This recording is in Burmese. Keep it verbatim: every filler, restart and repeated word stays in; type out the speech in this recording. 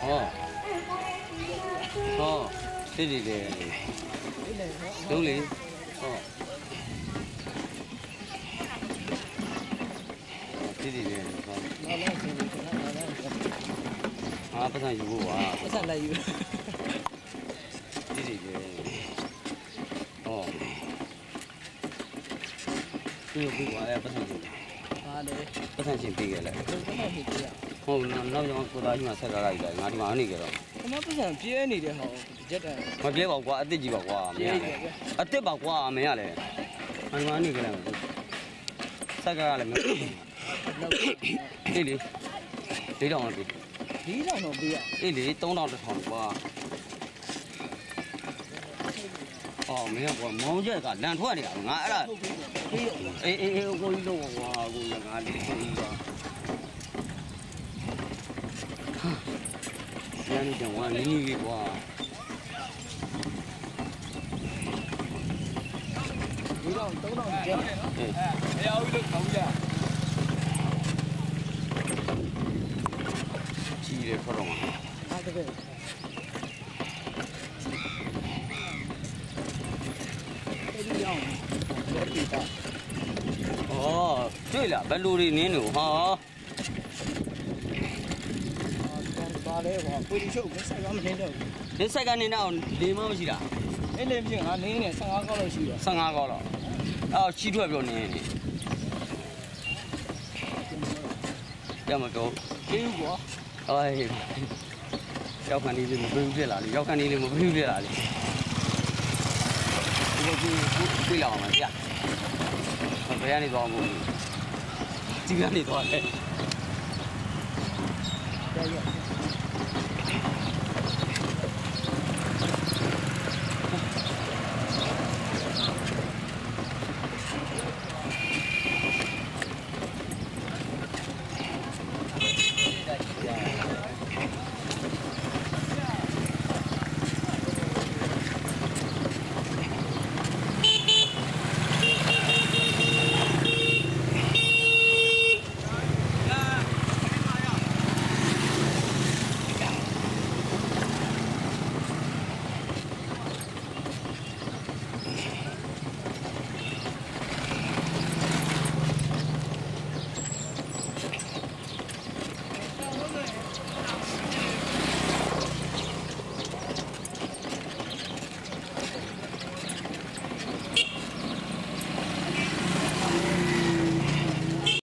哦，哦，对对对，有嘞，哦，对对对，啊，不算有啊， 不算来有。 对对对，哦，这个不管也不算有。 啊嘞， 不算新ပေးခဲ့လေ不算是这样。 ဟုတ်နောက်ကြောင့်ကိုသားကြီးမှဆက်ကားလိုက်တယ်ငါဒီမှာအနေကြတော့他妈不算别你的好，觉得。 မပြေပါကွာအစ်စ်ကြီးပါကွာမင်းအစ်စ်ပါကွာမင်းရလေငါဒီမှာအနေကြတယ်ဆက်ကားလည်းမင်းအေးလေလေးတောင်ပြီဒီတော့တော့ပြရအေးလေသုံးတောင်တစ်ထောင်ကွာအော်မင်းကကွာမောင်ကျက်ကလန်ထွက်နေတာငါအဲ့ဒါအေးအေးအေးကိုကြီးတော့ကွာကိုကြီးငါလေးကိုကြီးကွာရန်ကြောင်ဝါနင်းကြီးလေးကွာဒီတော့သုံးတော့ပြရအေးအဲအရာဦးလို့ခေါင်းကြကြီးတယ်ခေါ်တော့မှာအားတကယ်ဒီရောင်းလက်တီတာအော်တွေ့လားဘယ်လိုတွေနင်းနေဟာပါလဲကွာကိုဒီချုပ်မဆိုင်ကမနေတော့ဒီဆိုင်ကနေတော့လေမမရှိတာအဲ့လေပြင်ငါနင်းနေဆယ့်ငါးကောက်လို့ရှိတယ်ဆယ့်ငါးကောက်တော့အော်ချီထွက်ပြောနေနေရမတော့အေးကွာအော်ရောက်ခဏလေးမပြေးပြက်လာလေရောက်ခဏလေးမပြေးပြက်လာလေဒီကိုပြေးလာအောင်မပြဘယ်ကနေသွားမို့ဒီကနေသွားလေရရ